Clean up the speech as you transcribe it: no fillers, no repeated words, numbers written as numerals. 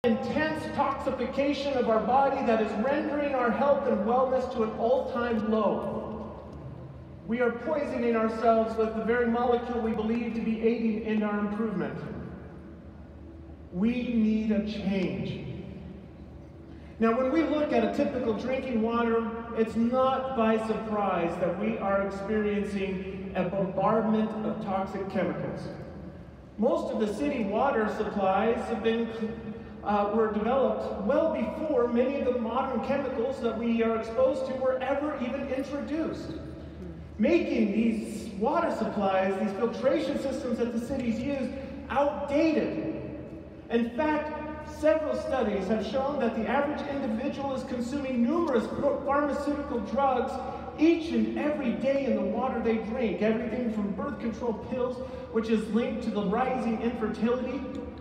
intense toxification of our body that is rendering our health and wellness to an all-time low. We are poisoning ourselves with the very molecule we believe to be aiding in our improvement. We need a change. Now, when we look at a typical drinking water, it's not by surprise that we are experiencing a bombardment of toxic chemicals. Most of the city water supplies were developed well before many of the modern chemicals that we are exposed to were ever even introduced, making these water supplies, these filtration systems that the cities use, outdated. In fact, several studies have shown that the average individual is consuming numerous pharmaceutical drugs each and every day in the water they drink. Everything from birth control pills, which is linked to the rising infertility,